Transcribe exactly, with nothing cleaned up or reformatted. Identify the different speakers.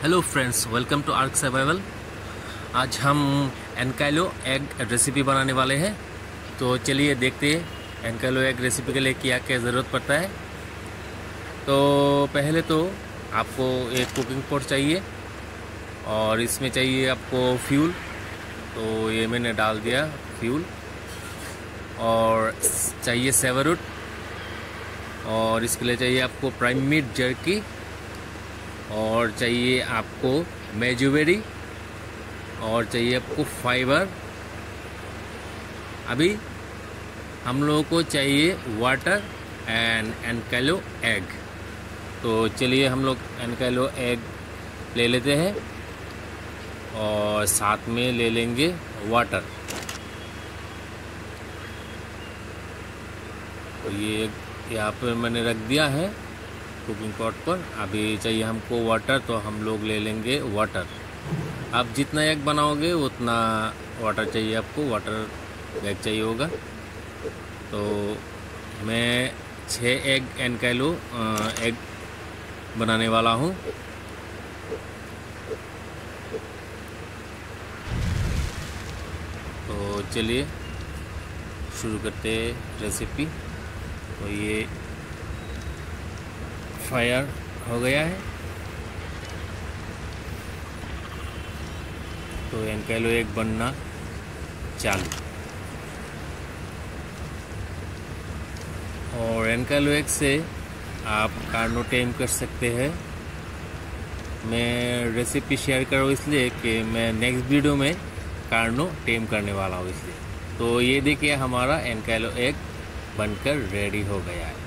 Speaker 1: Hello friends, welcome to Ark Survival. आज हम एनकाइलो egg recipe बनाने वाले हैं। तो चलिए देखते हैं एनकाइलो एग रेसिपी के लिए क्या क्या ज़रूरत पड़ता है। तो पहले तो आपको एक कुकिंग पॉट चाहिए और इसमें चाहिए आपको फ्यूल। तो ये मैंने डाल दिया फ्यूल। और चाहिए सेवरूट, और इसके लिए चाहिए आपको प्राइम मीट जर्की, और चाहिए आपको मेजोबेरी, और चाहिए आपको फाइबर। अभी हम लोगों को चाहिए वाटर एंड एनकाइलो एग। तो चलिए हम लोग एनकाइलो एग ले लेते हैं और साथ में ले लेंगे वाटर। तो ये यहाँ पे मैंने रख दिया है कुकिंग पॉट पर। अभी चाहिए हमको वाटर, तो हम लोग ले लेंगे वाटर। आप जितना एग बनाओगे उतना वाटर चाहिए आपको, वाटर एग चाहिए होगा। तो मैं छः एग एनकाइलो एग बनाने वाला हूँ। तो चलिए शुरू करते हैं रेसिपी। तो ये फायर हो गया है। तो एनकाइलो एग बनना चालू। और एनकाइलो एग से आप कार्नो टेम कर सकते हैं। मैं रेसिपी शेयर कर रहा हूँ इसलिए कि मैं नेक्स्ट वीडियो में कार्नो टेम करने वाला हूँ, इसलिए। तो ये देखिए हमारा एनकाइलो एग बनकर रेडी हो गया है।